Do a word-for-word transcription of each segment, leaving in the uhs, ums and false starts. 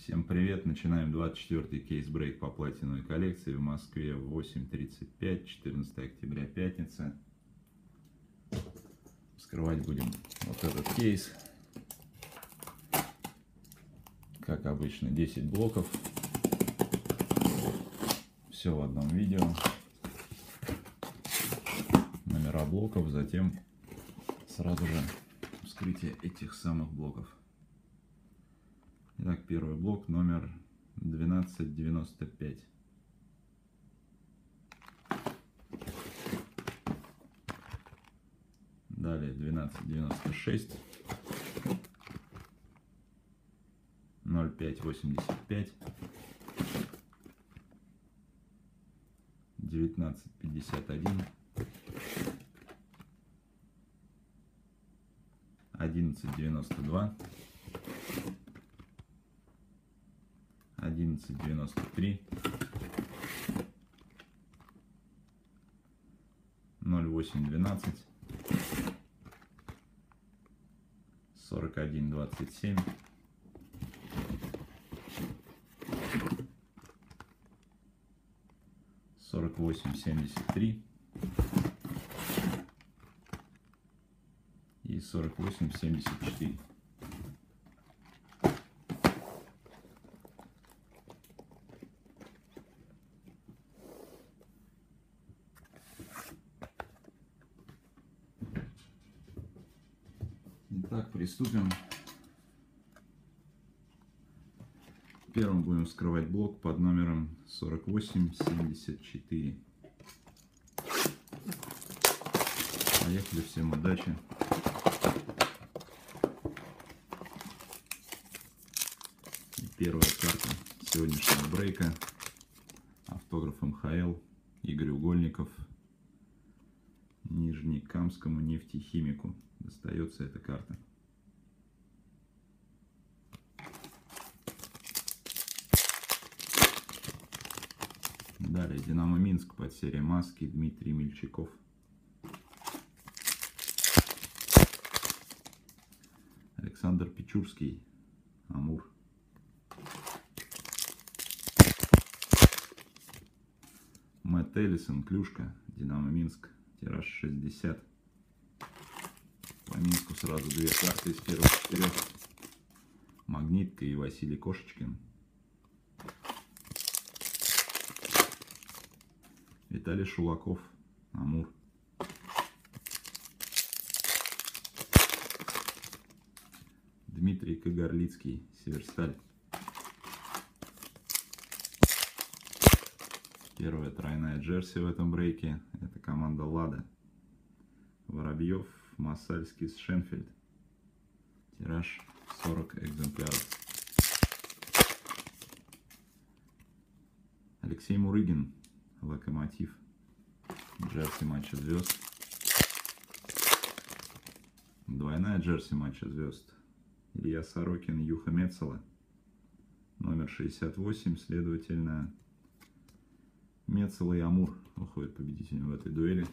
Всем привет! Начинаем двадцать четвёртый кейс-брейк по платиновой коллекции в Москве в восемь тридцать пять, четырнадцатое октября, пятница. Вскрывать будем вот этот кейс. Как обычно, десять блоков. Все в одном видео. Номера блоков, затем сразу же вскрытие этих самых блоков. Итак, первый блок номер двенадцать девяносто пять. Далее двенадцать девяносто шесть, ноль пять восемьдесят пять, девятнадцать пятьдесят один, одиннадцать девяносто два, одиннадцать девяносто три, ноль восемь двенадцать, сорок один двадцать семь, сорок восемь семьдесят три и сорок восемь семьдесят четыре. Итак, приступим. Первым будем вскрывать блок под номером сорок восемь семьдесят четыре. Поехали, всем удачи. И первая карта сегодняшнего брейка. Автограф эм ха эл Игорь Угольников. Нижнекамскому нефтехимику достается эта карта. Далее Динамо Минск под серией маски Дмитрий Мельчаков. Александр Печурский, Амур. Мэтт Эллисон, Клюшка, Динамо Минск, тираж шестьдесят. По Минску сразу две карты из первых четырех. Магнитка и Василий Кошечкин. Виталий Шулаков, Амур. Дмитрий Кагарлицкий, Северсталь. Первая тройная джерси в этом брейке. Это команда Лада. Воробьев, Масальский, Шенфельд. Тираж сорок экземпляров. Алексей Мурыгин, Локомотив. Джерси матча звезд. Двойная джерси матча звезд. Илья Сорокин, Юха Мецела. Номер шестьдесят восемь, следовательно, Мецела и Амур выходят победителем в этой дуэли.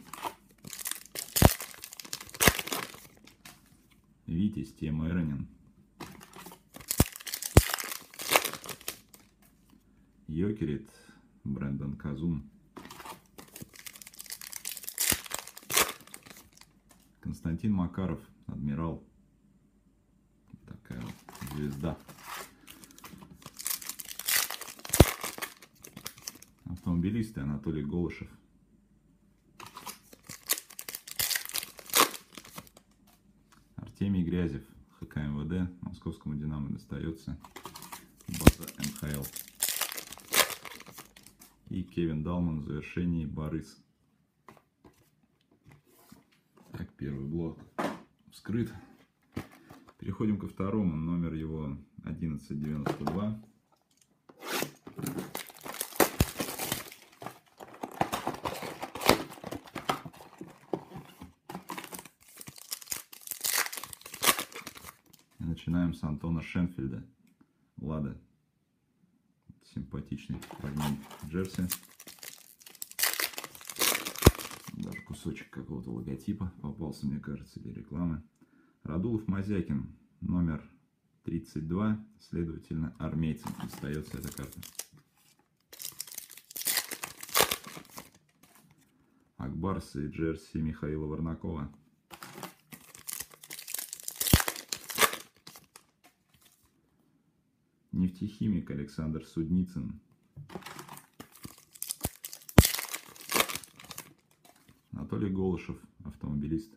Витязь, Тема Эронин. Йокерит, Брэндон Казун. Константин Макаров, Адмирал. Такая вот звезда. Автомобилисты, Анатолий Голышев. Артемий Грязев, ха ка эм вэ дэ, московскому Динамо достается. База эм ха эл. И Кевин Далман в завершении, Борис. Так, первый блок вскрыт. Переходим ко второму. Номер его одиннадцать девяносто два. И начинаем с Антона Шенфельда. Лада. Симпатичный фрагмент джерси. Даже кусочек какого-то логотипа попался, мне кажется, или рекламы. Радулов Мазякин, номер тридцать два, следовательно, армейцам достается эта карта. Акбарс и джерси Михаила Варнакова. Нефтехимик Александр Судницын. Анатолий Голышев, автомобилист.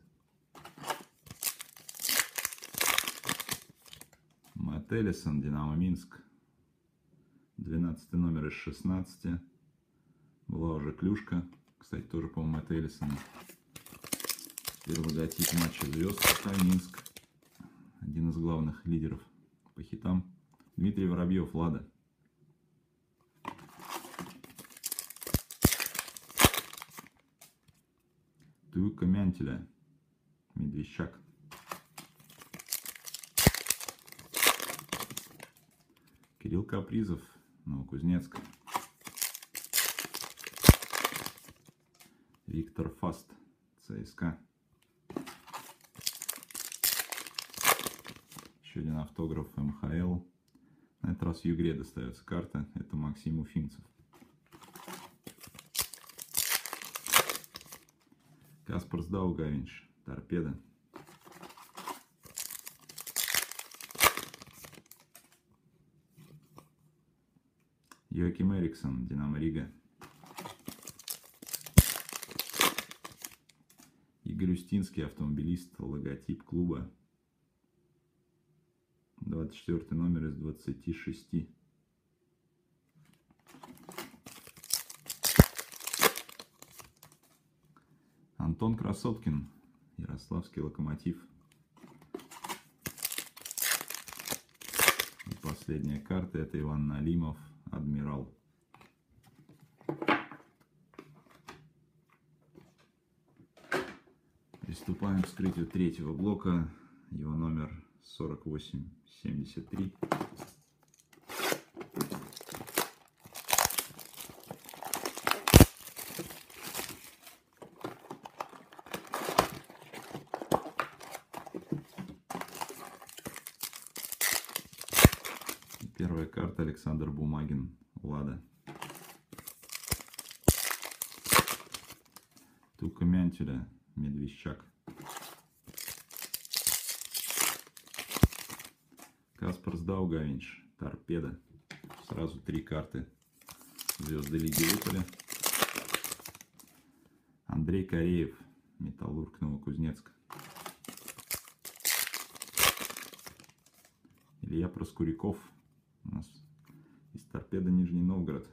Мэтт Эллисон, Динамо Минск. двенадцатый номер из шестнадцати. Была уже клюшка. Кстати, тоже, по-моему, Мэтт Эллисона. Теперь логотип матча звезд. ФК Минск. Один из главных лидеров по хитам. Дмитрий Воробьев, Лада. Туюка Мянтеля, Медвещак. Кирилл Капризов, Новокузнецк. Виктор Фаст, ЦСКА. Еще один автограф эм ха эл. На этот раз в Югре достается карта. Это Максим Уфимцев. Каспарс Даугавинш, Торпедо. Йоаким Эриксон, Динамо Рига. Игорь Устинский, автомобилист, логотип клуба. двадцать четвёртый номер из двадцати шести. Антон Красоткин, Ярославский Локомотив. И последняя карта — это Иван Налимов, Адмирал. Приступаем к вскрытию третьего блока. Его номер сорок восемь семьдесят три. Первая карта — Александр Бумагин, Лада. Туюка Мянтеля, Медвещак. Каспарс Даугавинш, Торпедо. Сразу три карты звезды лиги выпали. Андрей Кореев, Металлург, Новокузнецк. Илья Проскуряков, у нас из Торпедо, Нижний Новгород.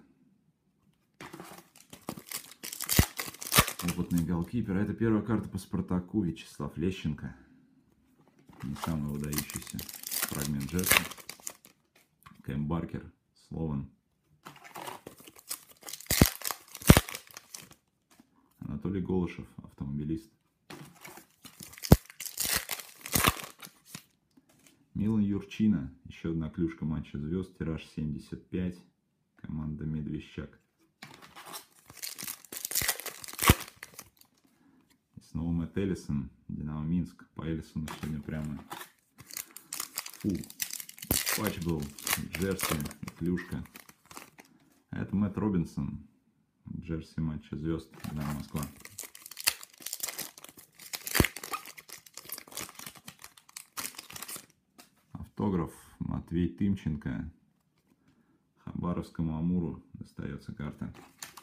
Опытный голкипер. Это первая карта по Спартаку. Вячеслав Лещенко. Не самый выдающийся фрагмент джерси. Кэм Баркер, Слован. Анатолий Голышев, автомобилист. Милан Юрчина. Еще одна клюшка матча звезд. Тираж семьдесят пять. Команда Медвещак. И снова Мэтт Эллисон, Динамо Минск. По Эллисону сегодня прямо фу. Патч был. Джерси, клюшка. А это Мэтт Робинсон. Джерси матча звезд. Динамо Москва. Автограф Матвей Тымченко. Хабаровскому Амуру достается карта.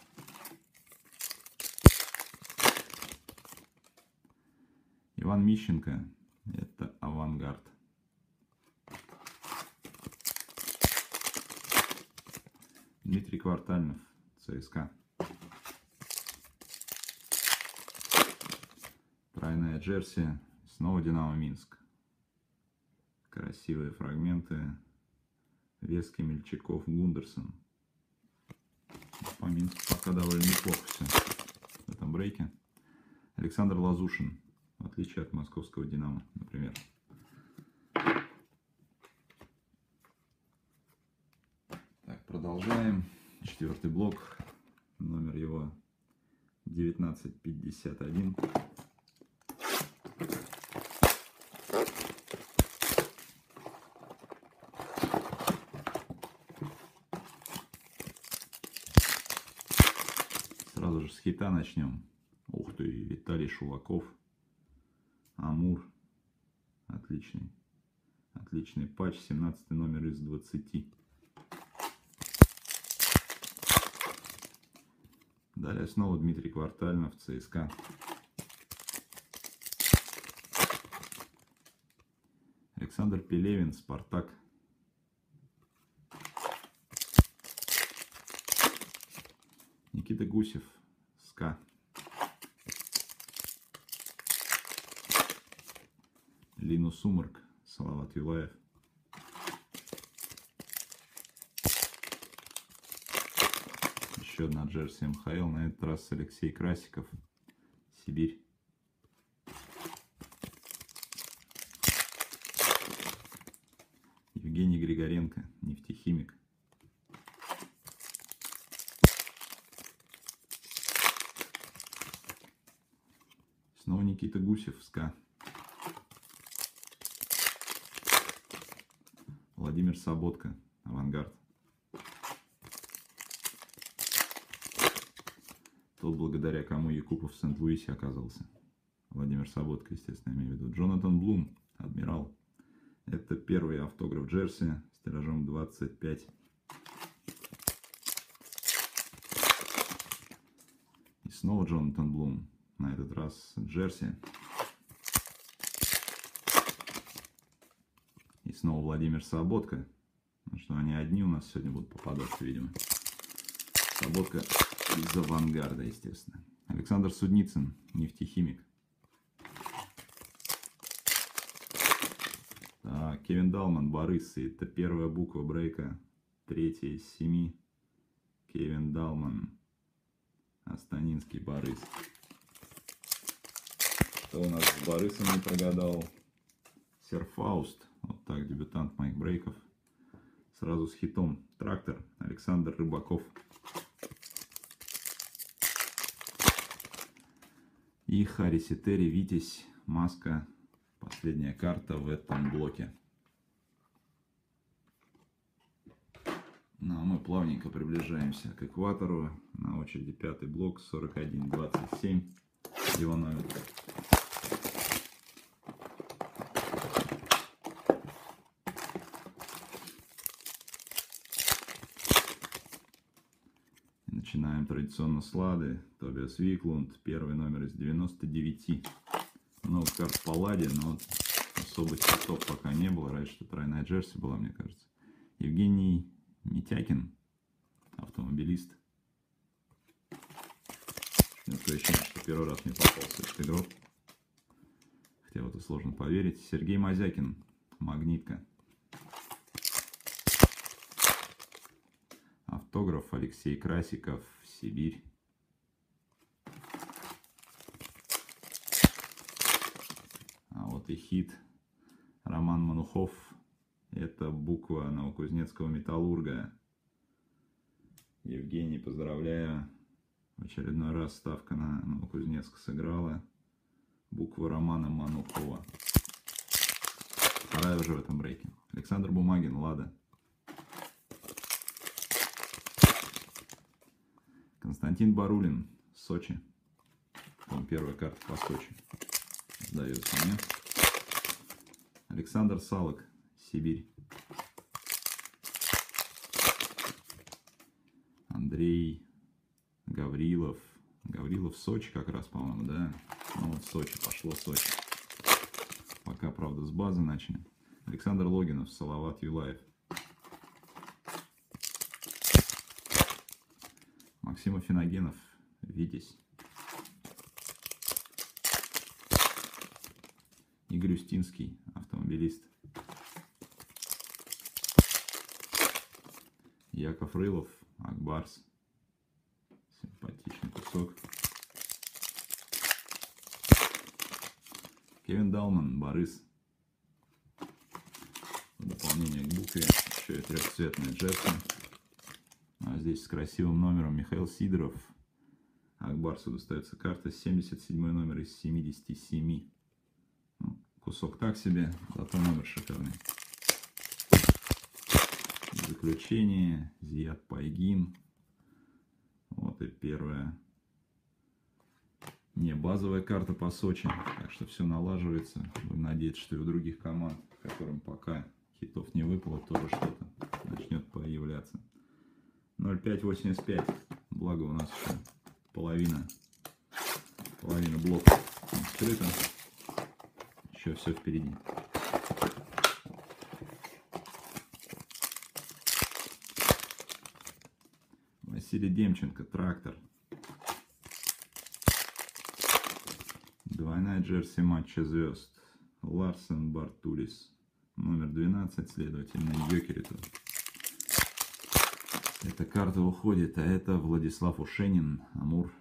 Иван Мищенко. Это Авангард. Дмитрий Квартальнов, ЦСКА. Тройная джерси. Снова Динамо Минск. Красивые фрагменты. Вески, Мельчаков, Гундерсон. По Минску пока довольно неплохо все в этом брейке. Александр Лазушин, в отличие от московского Динамо, например. Так, продолжаем. Четвертый блок. Номер его девятнадцать пятьдесят один. Сразу же с хита начнем. Ух ты, Виталий Шулаков. Амур. Отличный. Отличный патч. семнадцатый номер из двадцати. Далее снова Дмитрий Квартальнов, ЦСКА. Александр Пелевин, Спартак. Никита Гусев, СКА. Линус Сумарк, Салават Юлаев. Еще одна джерси эм ха эл, на этот раз Алексей Красиков, Сибирь. Евгений Григоренко, нефтехимик. Снова Никита Гусев, СКА. Владимир Саботко, Авангард. Тот, благодаря кому Якупов в Сент-Луисе оказался. Владимир Саботко, естественно, имею в виду. Джонатан Блум, Адмирал. Это первый автограф джерси с тиражом двадцать пять. И снова Джонатан Блум. На этот раз джерси. И снова Владимир Саботко. Ну что, они одни у нас сегодня будут попадаться, видимо. Саботко из Авангарда, естественно. Александр Судницын, нефтехимик. Так, Кевин Далман, Бориссы. Это первая буква брейка. Третья из семи. Кевин Далман. Астанинский Борис. Кто у нас с Борисом не прогадал? Сер Фауст. Вот так, дебютант моих брейков. Сразу с хитом. Трактор. Александр Рыбаков. И Харри Сетери, Витязь, Маска. Последняя карта в этом блоке. Ну а мы плавненько приближаемся к экватору. На очереди пятый блок, сорок один двадцать семь. Его номер. Начинаем традиционно с Лады. Тобиас Виклунд. Первый номер из девяноста девяти. Много карт по Ладе, но особых хитов пока не было. Раньше что тройная джерси была, мне кажется. Евгений Митякин. Автомобилист. Такое ощущение, что первый раз мне попался этот игрок. Хотя в это сложно поверить. Сергей Мазякин. Магнитка. Автограф Алексей Красиков, Сибирь. А вот и хит Роман Манухов. Это буква новокузнецкого металлурга. Евгений, поздравляю. В очередной раз ставка на Новокузнецк сыграла. Буква Романа Манухова. Вторая уже в этом брейке. Александр Бумагин, Лада. Константин Барулин, Сочи. Там первая карта по Сочи. Сдается мне. Александр Салок, Сибирь. Андрей Гаврилов. Гаврилов, Сочи как раз, по-моему, да? Ну вот Сочи, пошло Сочи. Пока, правда, с базы начнем. Александр Логинов, Салават Юлаев. Максим Афиногенов, Витязь. Игорь Устинский, автомобилист. Яков Рылов, Акбарс. Симпатичный кусок. Кевин Далман, Борис. В дополнение к букве еще и трехцветная джерси. А здесь с красивым номером Михаил Сидоров. Акбарсу достается карта, семьдесят седьмой номер из семидесяти семи. Ну, кусок так себе, зато номер шикарный. В заключение Зият Пайгин. Вот и первая Не, базовая карта по Сочи. Так что все налаживается. Будем надеяться, что и у других команд, которым пока хитов не выпало, тоже что-то начнет появляться. ноль пять восемьдесят пять. Благо у нас еще половина, половина блока открыта. Еще все впереди. Василий Демченко, трактор. Двойная джерси матча звезд. Ларсен Бартулис. Номер двенадцать, следовательно, Йокериту. Эта карта уходит, а это Владислав Ушенин, Амур.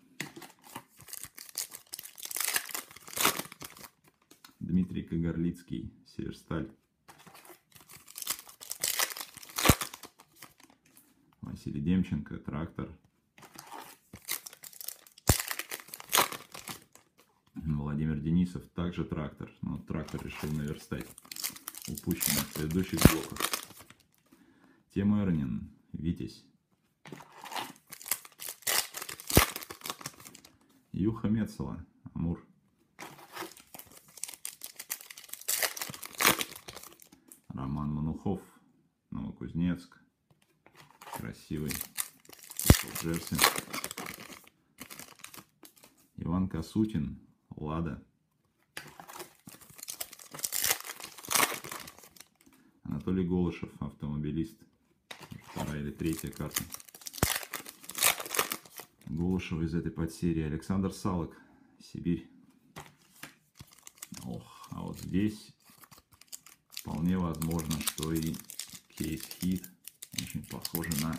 Дмитрий Кагарлицкий, Северсталь. Василий Демченко, трактор. Владимир Денисов, также трактор. Но трактор решил наверстать упущенное в предыдущих блоках. Тим Эрнин, Витязь. Юха Мецела, Амур. Роман Манухов, Новокузнецк. Красивый джерси. Иван Касутин, Лада. Анатолий Голышев, автомобилист. Вторая или третья карта Голышева из этой подсерии. Александр Салок, Сибирь. Ох, а вот здесь вполне возможно, что и кейс-хит. Очень похоже на...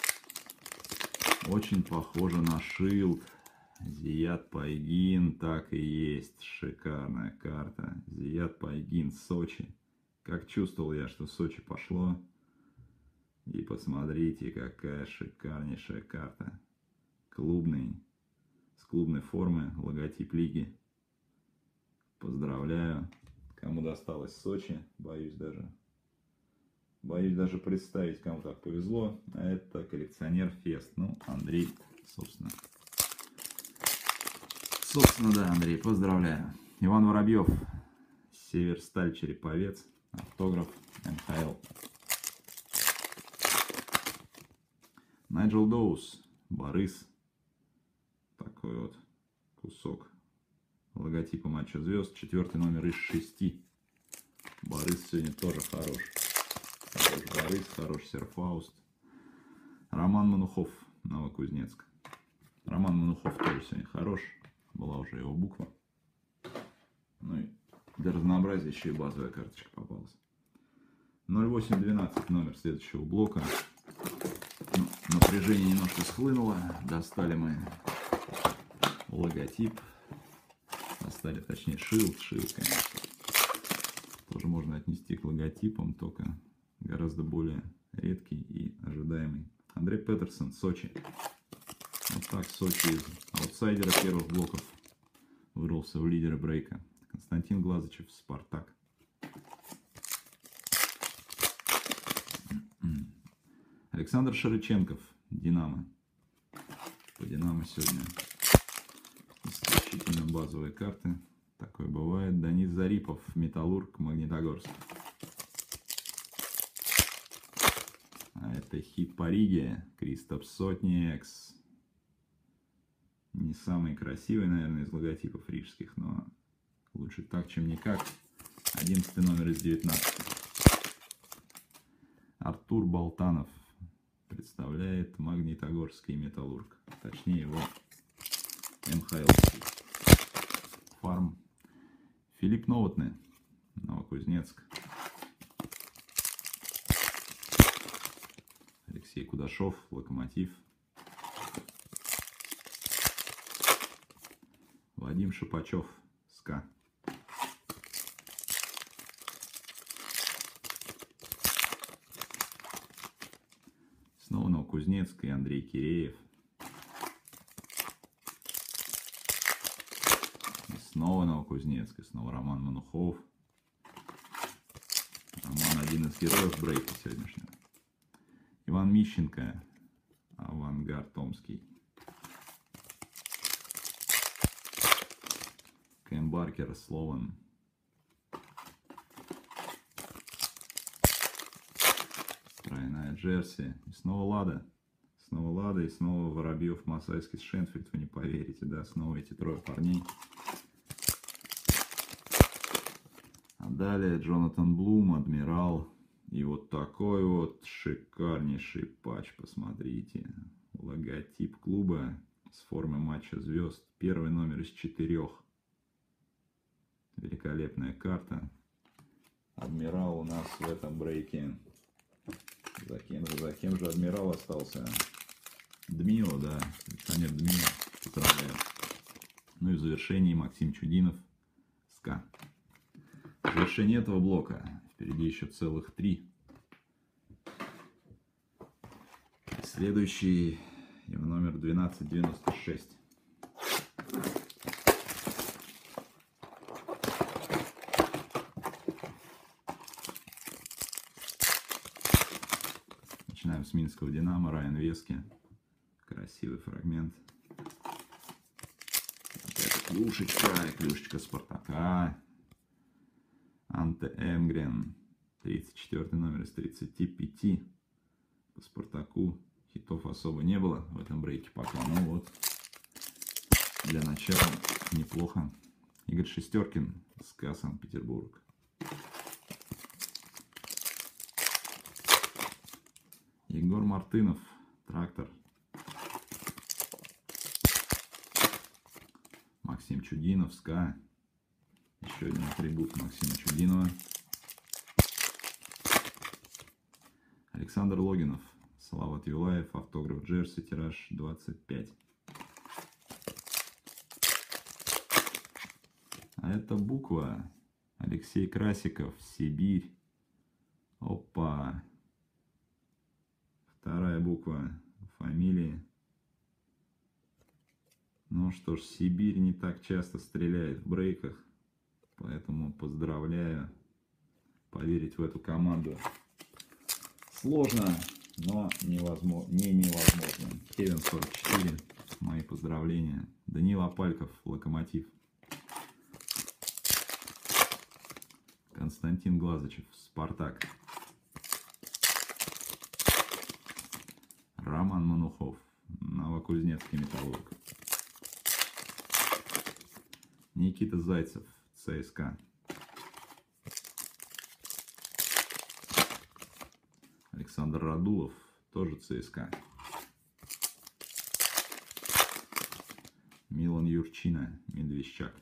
Очень похоже на Шилд. Зият Пайгин, так и есть. Шикарная карта. Зият Пайгин, Сочи. Как чувствовал я, что Сочи пошло. И посмотрите, какая шикарнейшая карта. Клубный. С клубной формы. Логотип лиги. Поздравляю. Кому досталось Сочи, боюсь даже. Боюсь даже представить, кому так повезло. А это коллекционер Фест. Ну, Андрей, собственно. Собственно, да, Андрей, поздравляю. Иван Воробьев, Северсталь, Череповец, автограф эн ха эл. Найджел Доус, Борис. Такой вот кусок логотипа матча звезд. Четвертый номер из шести. Борис сегодня тоже хорош. Хорош Борис, хорош Серфауст. Роман Манухов, Новокузнецк. Роман Манухов тоже сегодня хорош. Была уже его буква. Ну и для разнообразия еще и базовая карточка попалась. ноль восемь двенадцать номер следующего блока. Ну, напряжение немножко схлынуло. Достали мы логотип. Достали, точнее, шилд. Шилд, конечно. Тоже можно отнести к логотипам, только гораздо более редкий и ожидаемый. Андрей Петерсон, Сочи. Вот так Сочи из аутсайдера первых блоков вырвался в лидеры брейка. Константин Глазычев, Спартак. Александр Шарыченков, Динамо. По Динамо сегодня исключительно базовые карты. Такое бывает. Данис Зарипов, Металлург, Магнитогорск. А это хит по Риге. Кристоп Сотни Экс. Не самый красивый, наверное, из логотипов рижских, но лучше так, чем никак. Одиннадцатый номер из девятнадцати. Артур Болтанов представляет Магнитогорский Металлург. Точнее его эн ха эл фарм. Филипп Новотный, Новокузнецк. Алексей Кудашов, Локомотив. Вадим Шипачев, СКА. Снова Новокузнецк и Андрей Киреев. И снова Новокузнецк, и снова Роман Манухов. Роман один из героев брейка сегодняшнего. Иван Мищенко, Авангард Томский. Кэм Баркер, Слован. Тройная джерси. И снова Лада. Снова Лада и снова Воробьев, Масайский, Шенфельд. Вы не поверите, да? Снова эти трое парней. А далее Джонатан Блум, Адмирал. И вот такой вот шикарнейший патч. Посмотрите. Логотип клуба с формы матча звезд. Первый номер из четырех. Великолепная карта. Адмирал у нас в этом брейке. За кем же, за кем же Адмирал остался? Дмио, да. Коллекционер Дмио. Поздравляю. Ну и в завершении Максим Чудинов. СКА. В завершении этого блока. Впереди еще целых три. Следующий его номер двенадцать девяносто шесть. Начинаем с минского Динамо. Райан Вески. Красивый фрагмент. Опять клюшечка. Клюшечка Спартака. Анте Энгрен. тридцать четвёртый номер из тридцати пяти. По Спартаку хитов особо не было в этом брейке пока. Ну вот, для начала неплохо. Игорь Шестеркин, СКА, Санкт-Петербург. Егор Мартынов, Трактор. Максим Чудинов, СКА. Еще один атрибут Максима Чудинова. Александр Логинов, Салават Юлаев, автограф джерси, тираж двадцать пять. А это буква. Алексей Красиков, Сибирь. Опа. Вторая буква фамилии. Ну что ж, Сибирь не так часто стреляет в брейках. Поэтому поздравляю. Поверить в эту команду сложно, но невозможно, не невозможно. Кевин сорок четыре. Мои поздравления. Данил Апальков, Локомотив. Константин Глазычев, Спартак. Роман Манухов, Новокузнецкий, Металлург. Никита Зайцев, ЦСКА. Александр Радулов, тоже ЦСКА. Милан Юрчина, Медвещак.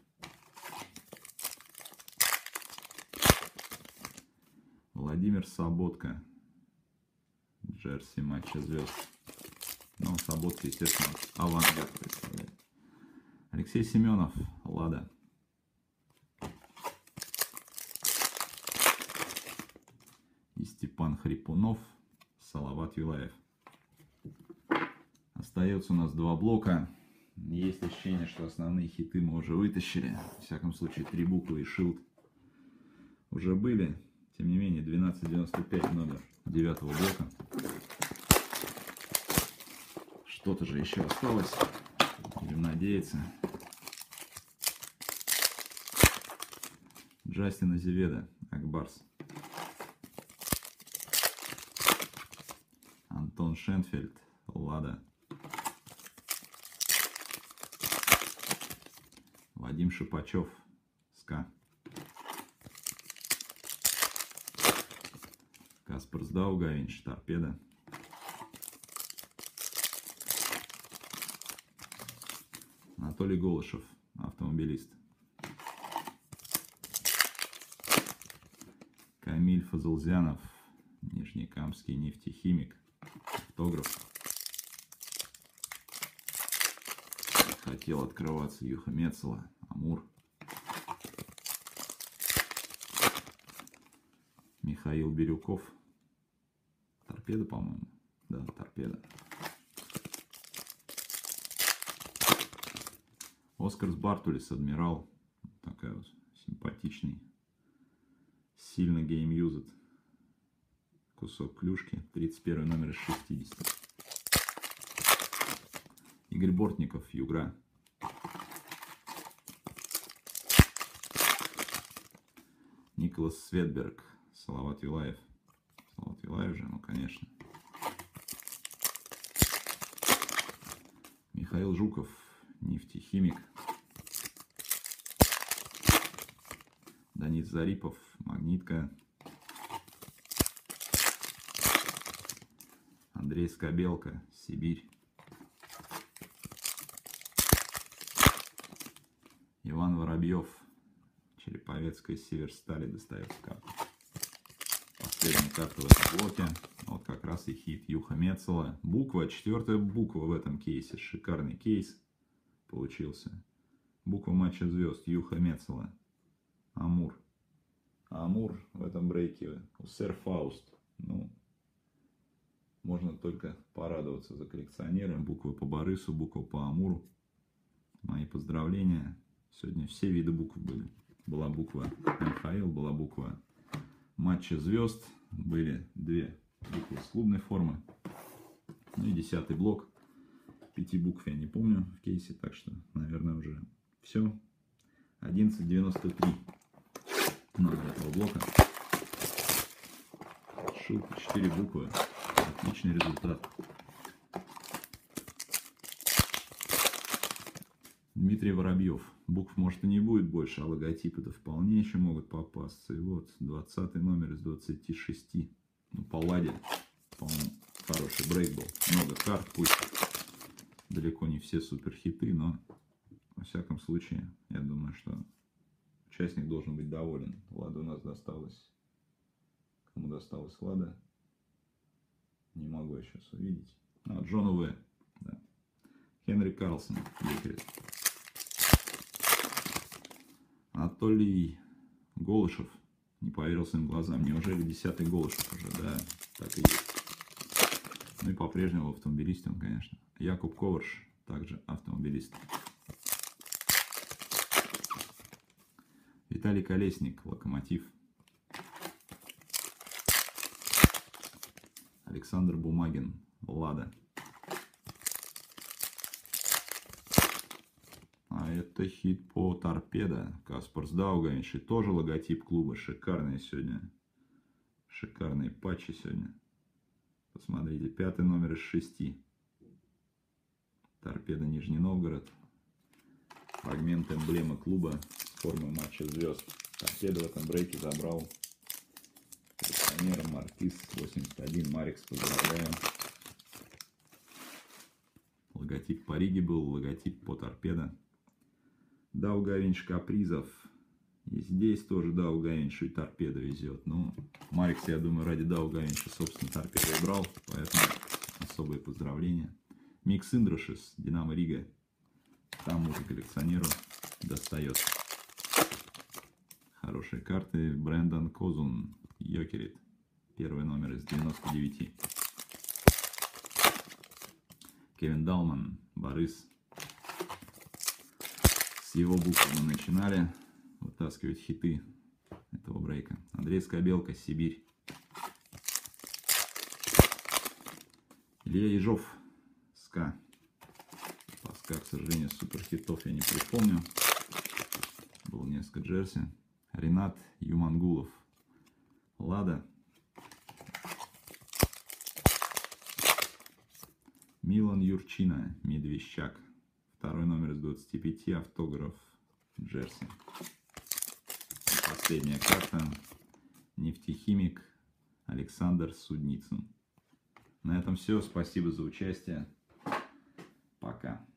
Владимир Саботка, джерси матча звезд. Ну, Саботка, естественно, Авангард представляет. Алексей Семенов, Лада. И Степан Хрипунов, Салават Юлаев. Остается у нас два блока. Есть ощущение, что основные хиты мы уже вытащили. В всяком случае, три буквы и шилд уже были. Тем не менее, двенадцать девяносто пять номер девятого блока. Что-то же еще осталось. Будем надеяться. Джастин Азеведо, Акбарс. Антон Шенфельд, Лада. Вадим Шипачев, СКА. Каспар Сдаугавинч, Торпедо. Анатолий Голышев, Автомобилист. Камиль Фазылзянов, Нижнекамский нефтехимик, автограф. Хотел открываться Юха Мецела, Амур. Михаил Бирюков, Торпедо, по-моему. Да, Торпедо. Оскарс Бартулис, Адмирал. Такая вот симпатичный. Сильно гейм-юзет. Кусок клюшки. тридцать первый номер из шестидесяти. Игорь Бортников, Югра. Николас Светберг, Салават Юлаев. Салават Юлаев же, ну конечно. Михаил Жуков, нефтехимик. Данис Зарипов, магнитка. Андрей Скобелка, Сибирь. Иван Воробьев, Череповецкая Северстали, достается карта. Последняя карта в этом блоке. Вот как раз и хит Юха Мецела. Буква, четвертая буква в этом кейсе. Шикарный кейс получился. Буква матча звезд. Юха Мецела. Амур. Амур в этом брейке. Сэр Фауст. Ну, можно только порадоваться за коллекционером. Буквы по Борису, буква по Амуру. Мои поздравления. Сегодня все виды букв были. Была буква эн ха эл, была буква матча звезд. Были две буквы с клубной формы. Ну и десятый блок. Пяти букв я не помню в кейсе, так что, наверное, уже все. одиннадцать девяносто три номер этого блока. Шилка, четыре буквы. Отличный результат. Дмитрий Воробьев. Букв, может, и не будет больше, а логотипы-то вполне еще могут попасться. И вот, двадцатый номер из двадцати шести. Ну, по ладе, по-моему, хороший брейк был. Много карт, пусть далеко не все суперхиты, но, во всяком случае, я думаю, что участник должен быть доволен. Лада у нас досталась. Кому досталась Лада? Не могу я сейчас увидеть. А, Джону В. Да. Хенри Карлсон. Викрит. Анатолий Голышев. Не поверил своим глазам. Неужели десятый Голышев уже? Да, так и есть. Ну и по-прежнему автомобилистом, конечно. Якуб Коварш. Также автомобилист. Виталий Колесник. Локомотив. Александр Бумагин. Лада. А это хит по торпедо. Каспар Сдаугавич. И тоже логотип клуба. Шикарные сегодня. Шикарные патчи сегодня. Посмотрите. Пятый номер из шести. Торпедо Нижний Новгород. Фрагмент эмблемы клуба с формой матча звезд. Торпедо в этом брейке забрал коллекционер Маркиз восемьдесят один. Марикс, поздравляю. Логотип по Риге был, логотип по торпедо. Даугавинч Капризов. И здесь тоже Даугавинчу и торпедо везет. Ну, Марикс, я думаю, ради Даугавинча, собственно, торпедо и брал. Поэтому особые поздравления. Микс Индрашис, Динамо Рига. Там уже коллекционеру достается. Хорошие карты. Брэндон Козун. Йокерит. Первый номер из девяноста девяти. Кевин Далман. Борис. С его буквы мы начинали вытаскивать хиты этого брейка. Андрей Скобелка. Сибирь. Илья Ежов. СКА. По СКА, к сожалению, суперхитов я не припомню. Было несколько джерси. Ренат Юмангулов. Лада. Милан Юрчина. Медвещак. Второй номер из двадцати пяти. Автограф джерси. Последняя карта. Нефтехимик Александр Судницын. На этом все. Спасибо за участие. Пока.